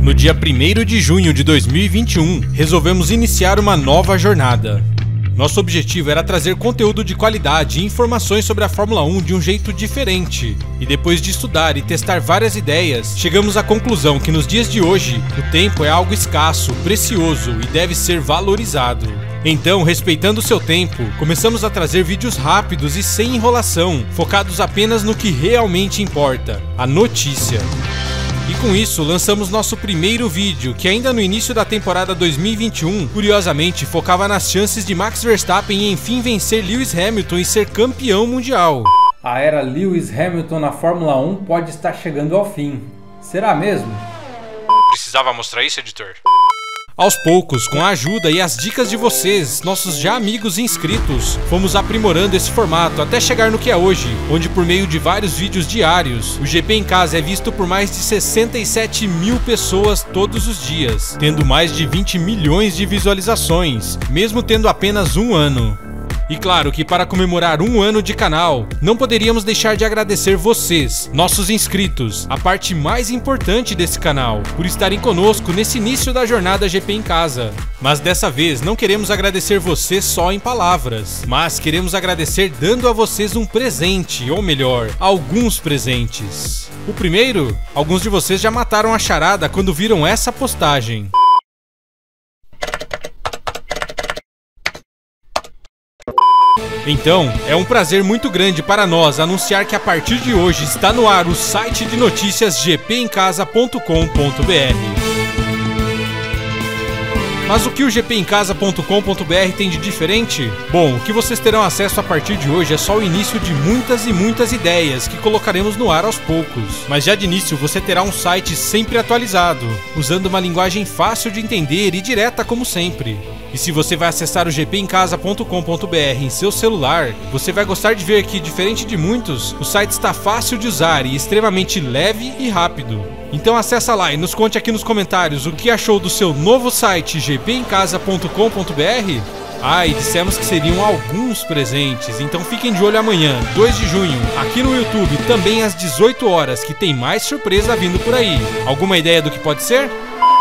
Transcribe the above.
No dia 1º de junho de 2021, resolvemos iniciar uma nova jornada. Nosso objetivo era trazer conteúdo de qualidade e informações sobre a Fórmula 1 de um jeito diferente. E depois de estudar e testar várias ideias, chegamos à conclusão que nos dias de hoje, o tempo é algo escasso, precioso e deve ser valorizado. Então, respeitando o seu tempo, começamos a trazer vídeos rápidos e sem enrolação, focados apenas no que realmente importa, a notícia. E com isso, lançamos nosso primeiro vídeo, que ainda no início da temporada 2021, curiosamente, focava nas chances de Max Verstappen em enfim vencer Lewis Hamilton e ser campeão mundial. A era Lewis Hamilton na Fórmula 1 pode estar chegando ao fim. Será mesmo? Precisava mostrar isso, editor? Aos poucos, com a ajuda e as dicas de vocês, nossos já amigos inscritos, fomos aprimorando esse formato até chegar no que é hoje, onde por meio de vários vídeos diários, o GP em Casa é visto por mais de 67 mil pessoas todos os dias, tendo mais de 20 milhões de visualizações, mesmo tendo apenas um ano. E claro que para comemorar um ano de canal, não poderíamos deixar de agradecer vocês, nossos inscritos, a parte mais importante desse canal, por estarem conosco nesse início da jornada GP em Casa. Mas dessa vez não queremos agradecer vocês só em palavras, mas queremos agradecer dando a vocês um presente, ou melhor, alguns presentes. O primeiro, alguns de vocês já mataram a charada quando viram essa postagem. Então, é um prazer muito grande para nós anunciar que a partir de hoje está no ar o site de notícias gpemcasa.com.br. Mas o que o gpemcasa.com.br tem de diferente? Bom, o que vocês terão acesso a partir de hoje é só o início de muitas e muitas ideias que colocaremos no ar aos poucos. Mas já de início você terá um site sempre atualizado, usando uma linguagem fácil de entender e direta como sempre. E se você vai acessar o gpemcasa.com.br em seu celular, você vai gostar de ver que, diferente de muitos, o site está fácil de usar e extremamente leve e rápido. Então acessa lá e nos conte aqui nos comentários o que achou do seu novo site gpemcasa.com.br. Ah, e dissemos que seriam alguns presentes, então fiquem de olho amanhã, 2 de junho, aqui no YouTube, também às 18 horas, que tem mais surpresa vindo por aí. Alguma ideia do que pode ser?